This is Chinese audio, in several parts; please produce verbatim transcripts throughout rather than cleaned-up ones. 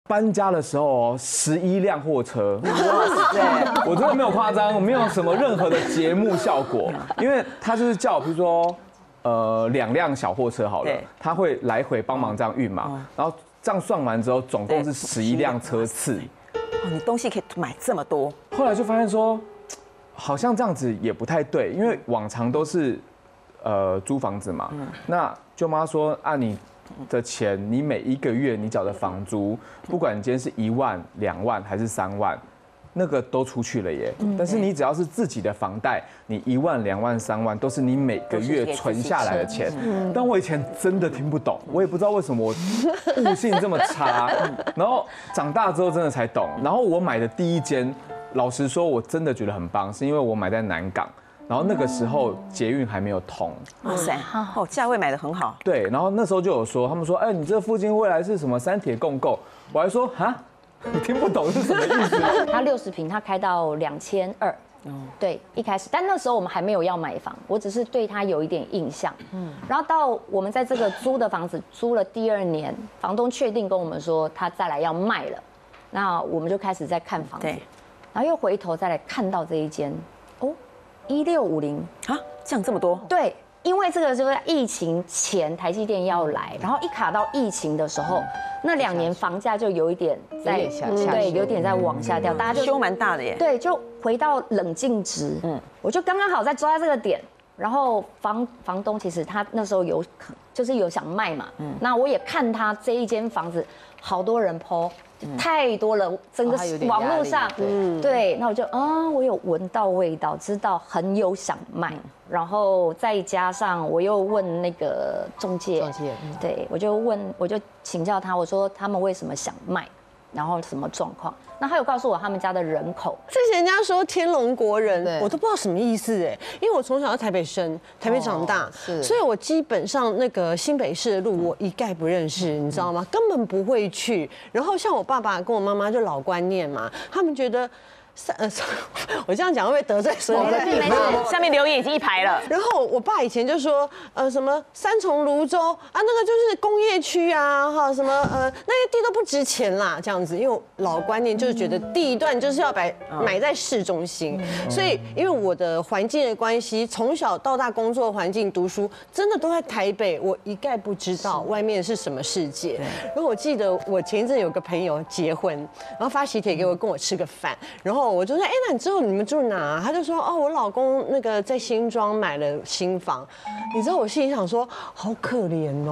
搬家的时候哦，十一辆货车，我真的没有夸张，没有什么任何的节目效果，因为他就是叫，比如说，呃，两辆小货车好了，他会来回帮忙这样运嘛，然后这样算完之后，总共是十一辆车次。 哦，你东西可以买这么多， 后来就发现说，好像这样子也不太对，因为往常都是，呃，租房子嘛，那舅妈说啊你。的钱，你每一个月你缴的房租，不管你今天是一万、两万还是三万，那个都出去了耶。但是你只要是自己的房贷，你一万、两万、三万都是你每个月存下来的钱。但我以前真的听不懂，我也不知道为什么我悟性这么差。然后长大之后真的才懂。然后我买的第一间，老实说，我真的觉得很棒，是因为我买在南港。然后那个时候捷运还没有通， 哇塞，哦，价位买得很好。 对，然后那时候就有说，他们说，哎，你这附近未来是什么三铁共购？我还说，哈，你听不懂是什么意思？ 他六十平，他开到两千二。对，一开始，但那时候我们还没有要买房，我只是对他有一点印象。嗯，然后到我们在这个租的房子租了第二年，房东确定跟我们说他再来要卖了，那我们就开始在看房子，然后又回头再来看到这一间，哦。一六五零啊，降这么多？ 对，因为这个就是疫情前台积电要来，然后一卡到疫情的时候，那两年房价就有一点在对，有点在往下掉，大家就修蛮大的耶。 对，就回到冷静值。嗯，我就刚刚好在抓这个点，然后房房东其实他那时候有就是有想卖嘛，嗯，那我也看他这一间房子，好多人 po。太多了，整个网络上，对，那我就啊，我有闻到味道，知道很有想卖，然后再加上我又问那个中介，中介，对，我就问，我就请教他，我说他们为什么想卖，然后什么状况？那他有告诉我他们家的人口， 之前人家说天龙国人，我都不知道什么意思哎，因为我从小在台北生，台北长大，所以我基本上那个新北市的路我一概不认识，你知道吗？根本不会去。然后像我爸爸跟我妈妈就老观念嘛，他们觉得。呃，我这样讲会不会得罪所有人？ 下面留言已经一排了。 然后我爸以前就说，呃，什么三重泸州啊，那个就是工业区啊，哈，什么呃那些地都不值钱啦，这样子。因为老观念就是觉得地段就是要买买在市中心，所以因为我的环境的关系，从小到大工作环境、读书，真的都在台北，我一概不知道外面是什么世界。然后我记得我前一阵有个朋友结婚，然后发喜帖给我，跟我吃个饭，然后。我就说，哎，那你之后你们住哪？他就说，哦，我老公那个在新庄买了新房。你知道我心里想说，好可怜哦。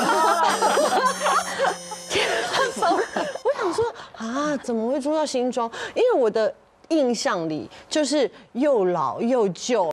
我想说啊，怎么会住到新庄？因为我的印象里就是又老又旧。